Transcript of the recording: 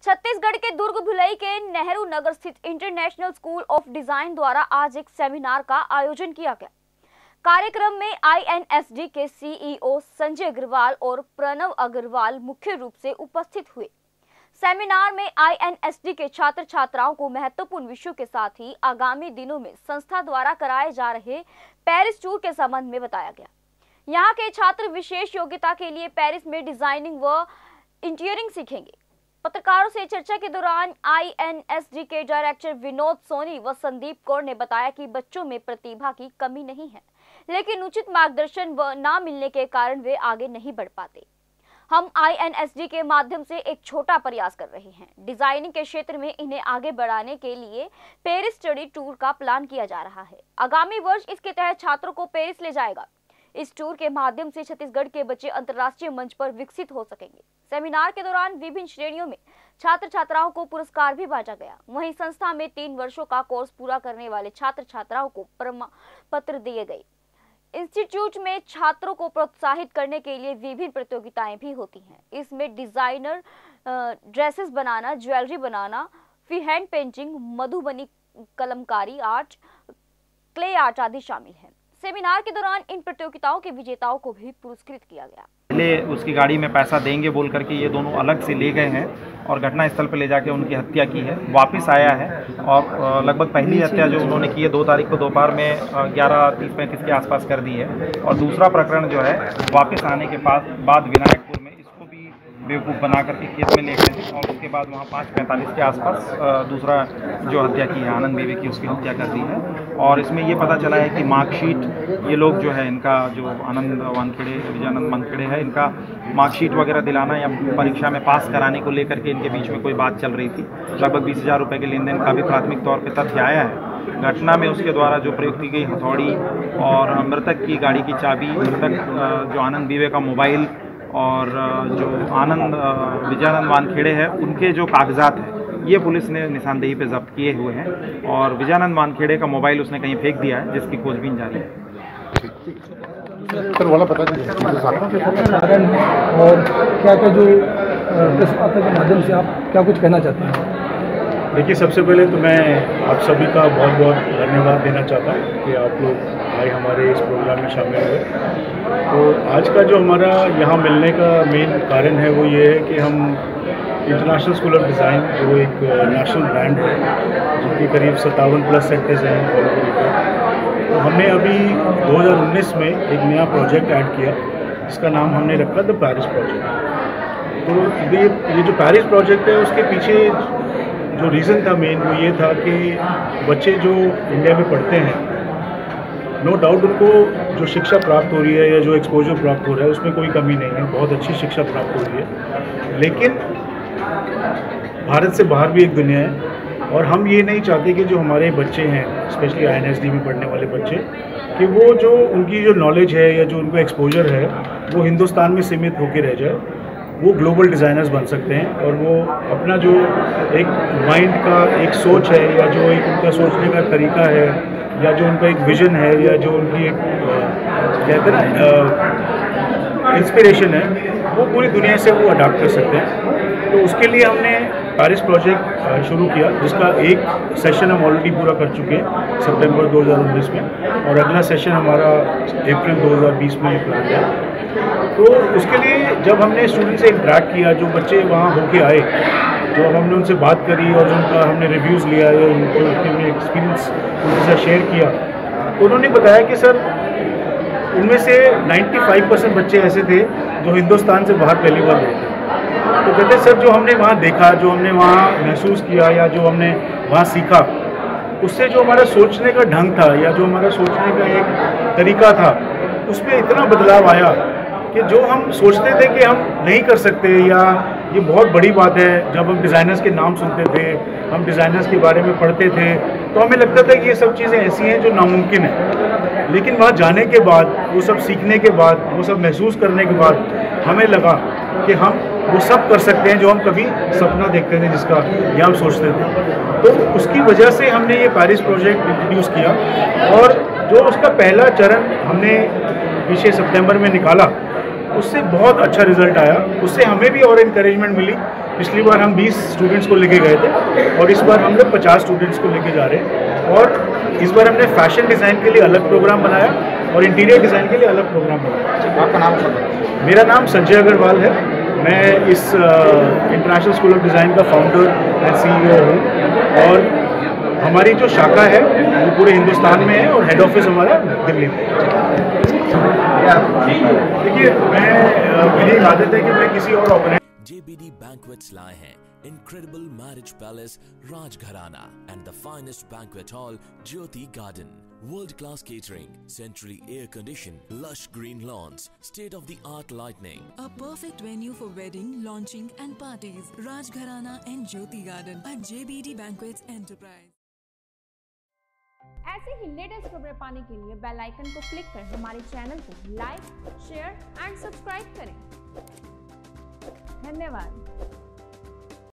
छत्तीसगढ़ के दुर्ग भिलाई के नेहरू नगर स्थित इंटरनेशनल स्कूल ऑफ डिजाइन द्वारा आज एक सेमिनार का आयोजन किया गया। कार्यक्रम में INSD के CEO संजय अग्रवाल और प्रणव अग्रवाल मुख्य रूप से उपस्थित हुए। सेमिनार में INSD के छात्र छात्राओं को महत्वपूर्ण विषयों के साथ ही आगामी दिनों में संस्था द्वारा कराए जा रहे पेरिस टूर के संबंध में बताया गया। यहाँ के छात्र विशेष योग्यता के लिए पेरिस में डिजाइनिंग व इंजीनियरिंग सीखेंगे। पत्रकारों से चर्चा के दौरान INSD के डायरेक्टर विनोद सोनी व संदीप कौर ने बताया कि बच्चों में प्रतिभा की कमी नहीं है, लेकिन उचित मार्गदर्शन व ना मिलने के कारण वे आगे नहीं बढ़ पाते। हम INSD के माध्यम से एक छोटा प्रयास कर रहे हैं। डिजाइनिंग के क्षेत्र में इन्हें आगे बढ़ाने के लिए पेरिस स्टडी टूर का प्लान किया जा रहा है। आगामी वर्ष इसके तहत छात्रों को पेरिस ले जाएगा। इस टूर के माध्यम से छत्तीसगढ़ के बच्चे अंतर्राष्ट्रीय मंच पर विकसित हो सकेंगे। सेमिनार के दौरान विभिन्न श्रेणियों में छात्र छात्राओं को पुरस्कार भी बांटा गया। वहीं संस्था में 3 वर्षों का कोर्स पूरा करने वाले छात्र छात्राओं को प्रमाण पत्र दिए गए। इंस्टीट्यूट में छात्रों को प्रोत्साहित करने के लिए विभिन्न प्रतियोगिताएं भी होती हैं। इसमें डिजाइनर ड्रेसेस बनाना, ज्वेलरी बनाना, free hand painting, Madhubani Kalamkari art, clay art आदि शामिल हैं। सेमिनार के दौरान इन प्रतियोगिताओं के विजेताओं को भी पुरस्कृत किया गया। पहले उसकी गाड़ी में पैसा देंगे बोल करके ये दोनों अलग से ले गए हैं और घटनास्थल पर ले जाके उनकी हत्या की है। वापस आया है और लगभग पहली हत्या जो उन्होंने की है 2 तारीख को दोपहर में 11:30-35 के आसपास कर दी है और दूसरा प्रकरण जो है वापस आने के बाद विनायकपुर में इसको भी बेवकूफ़ बना करके खेत में ले गए थे और उसके बाद वहाँ 5:45 के आसपास दूसरा जो हत्या की है आनंद बेबे की, उसकी हत्या कर दी है। और इसमें ये पता चला है कि मार्कशीट ये लोग जो है इनका जो विजयानंद वानखेड़े है, इनका मार्कशीट वगैरह दिलाना या परीक्षा में पास कराने को लेकर के इनके बीच में कोई बात चल रही थी। लगभग 20,000 रुपये के लेन देन का भी प्राथमिक तौर पर तथ्य आया है। घटना में उसके द्वारा जो प्रयुक्त की गई हथौड़ी और मृतक की गाड़ी की चाबी, मृतक जो आनंद बेबे का मोबाइल और जो विजयानंद वानखेड़े है उनके जो कागजात हैं ये पुलिस ने निशानदेही पे जब्त किए हुए हैं और विजयानंद वानखेड़े का मोबाइल उसने कहीं फेंक दिया है जिसकी खोजबीन जारी है। और क्या क्या जो प्रेस वार्ता के माध्यम से आप क्या कुछ कहना चाहते हैं? देखिए, सबसे पहले तो मैं आप सभी का बहुत बहुत धन्यवाद देना चाहता हूँ कि आप लोग आए हमारे इस प्रोग्राम में शामिल हुए। तो आज का जो हमारा यहाँ मिलने का मेन कारण है वो ये है कि हम इंटरनेशनल स्कूल ऑफ डिज़ाइन जो एक नेशनल ब्रांड है जिनकी करीब 57+ सेंटर्स हैं ऑल ओवर इंडिया, तो हमने अभी 2019 में एक नया प्रोजेक्ट ऐड किया जिसका नाम हमने रखा द पेरिस प्रोजेक्ट। तो ये जो पेरिस प्रोजेक्ट है उसके पीछे जो रीज़न था मेन वो ये था कि बच्चे जो इंडिया में पढ़ते हैं, नो डाउट उनको जो शिक्षा प्राप्त हो रही है या जो एक्सपोजर प्राप्त हो रहा है उसमें कोई कमी नहीं है, बहुत अच्छी शिक्षा प्राप्त हो रही है। लेकिन भारत से बाहर भी एक दुनिया है और हम ये नहीं चाहते कि जो हमारे बच्चे हैं, स्पेशली INSD में पढ़ने वाले बच्चे, कि वो जो उनकी जो नॉलेज है या जो उनको एक्सपोजर है वो हिंदुस्तान में सीमित होकर रह जाए। वो ग्लोबल डिज़ाइनर्स बन सकते हैं और वो अपना जो एक माइंड का एक सोच है या जो एक उनका सोचने का तरीका है या जो उनका एक विज़न है या जो उनकी एक कहते हैं ना इंस्पिरेशन है, वो पूरी दुनिया से वो अडॉप्ट कर सकते हैं। तो उसके लिए हमने पेरिस प्रोजेक्ट शुरू किया जिसका एक सेशन हम ऑलरेडी पूरा कर चुके हैं सितंबर 2019 में और अगला सेशन हमारा अप्रैल 2020 में प्लान है। तो उसके लिए जब हमने स्टूडेंट से इंटरेक्ट किया, जो बच्चे वहाँ होके आए, जो हमने उनसे बात करी और उनका हमने रिव्यूज़ लिया या उनको अपने एक्सपीरियंस उनके साथ शेयर किया, तो उन्होंने बताया कि सर उनमें से 95% बच्चे ऐसे थे जो हिंदुस्तान से बाहर पहली बार गए थे। तो कहते सर जो हमने वहाँ देखा, जो हमने वहाँ महसूस किया या जो हमने वहाँ सीखा, उससे जो हमारा सोचने का ढंग था या जो हमारा सोचने का एक तरीका था उसमें इतना बदलाव आया कि जो हम सोचते थे कि हम नहीं कर सकते या ये बहुत बड़ी बात है, जब हम डिज़ाइनर्स के नाम सुनते थे, हम डिज़ाइनर्स के बारे में पढ़ते थे, तो हमें लगता था कि ये सब चीज़ें ऐसी हैं जो नामुमकिन है। लेकिन वहाँ जाने के बाद, वो सब सीखने के बाद, वो सब महसूस करने के बाद हमें लगा कि हम वो सब कर सकते हैं जो हम कभी सपना देखते थे, जिसका या हम सोचते थे। तो उसकी वजह से हमने ये पेरिस प्रोजेक्ट इंट्रोड्यूस किया और जो उसका पहला चरण हमने पीछे सितंबर में निकाला, उससे बहुत अच्छा रिजल्ट आया। उससे हमें भी और इंकरेजमेंट मिली। पिछली बार हम 20 स्टूडेंट्स को लेके गए थे और इस बार हम लोग 50 स्टूडेंट्स को लेके जा रहे हैं। और इस बार हमने फैशन डिज़ाइन के लिए अलग प्रोग्राम बनाया और इंटीरियर डिज़ाइन के लिए अलग प्रोग्राम बनाया। आपका नाम? मेरा नाम संजय अग्रवाल है। मैं इस इंटरनेशनल स्कूल ऑफ डिज़ाइन का फाउंडर एंड CEO हूँ और हमारी जो शाखा है वो पूरे हिंदुस्तान में है और हेड ऑफिस हमारा दिल्ली में है। देखिए, मेरी आदत है कि मैं किसी और ऑर्गेनाइजेशन JBD Banquets लाए हैं incredible marriage palace Rajgharana and the finest banquet hall Jyoti Garden. World-class catering, centrally air-conditioned, lush green lawns, state-of-the-art lighting. A perfect venue for wedding, launching and parties. Rajgharana and Jyoti Garden at JBD Banquets Enterprise. ऐसे ही latest खबरें पाने के लिए bell icon को click कर हमारे channel को like, share and subscribe करें। धन्यवाद।